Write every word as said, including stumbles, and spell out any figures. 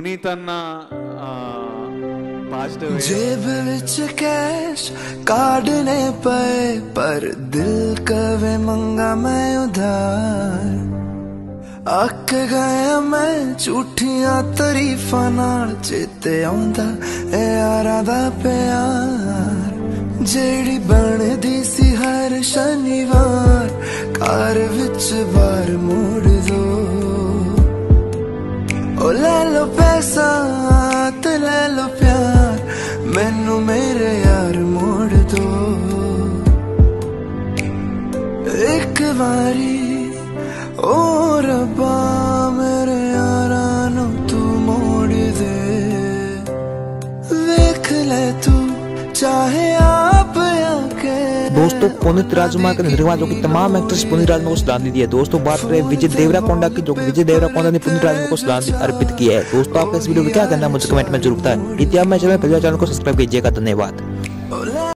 पुनीतना positive जेब विच cash काढ़ने पे पर दिल कवे मंगा मैं उधार अक गया मैं झूठियां तरीफां नाल चेते आउंदा ए यारां दा प्यार जेड़ी बनदी सी हर शनिवार घर विच बार मोड़ दो ओ ले लो पैसा ते ले लो प्यार मैनू मेरे यार मोड़ दो एक बारी ओ रब्बा मेरे यारा नू तू मोड़ दे देख ले तू चाहे आप आके। दोस्तों पुनीत राजकुमार के निर्माण की तमाम एक्ट्रेस पुनीत राजकुमार को श्रद्धांजलि दी है। दोस्तों बात करें विजय देवराकोंडा की, जो विजय देवराकोंडा ने पुनीत राजकुमार को श्रद्धांजलि अर्पित की है। दोस्तों आपका इस वीडियो में क्या कहना है मुझे कमेंट में जरूर बताएं। इतिहास में चैनल को सब्सक्राइब कीजिएगा। धन्यवाद।